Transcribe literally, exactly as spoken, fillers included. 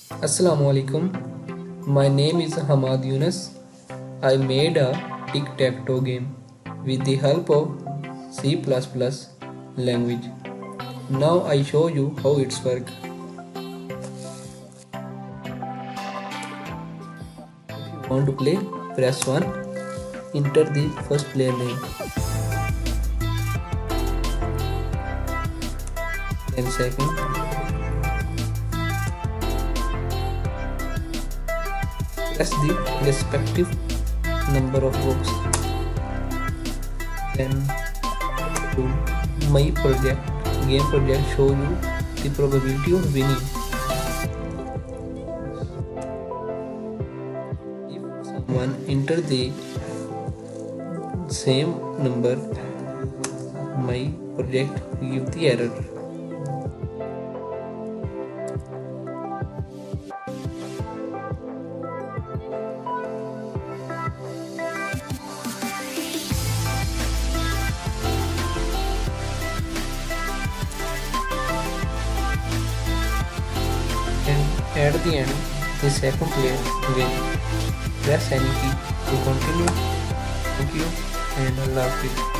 Assalamualaikum. My name is Hamad Yunus. I made a tic-tac-toe game with the help of C plus plus language. Now I show you how it's work. If you want to play, press one. Enter the first player name. Then second. Press the respective number of books. Then to my project, game project show you the probability of winning. If someone enter the same number, my project give the error. And at the end, the second player win. Press any key to continue. Thank you and Allah Hafiz.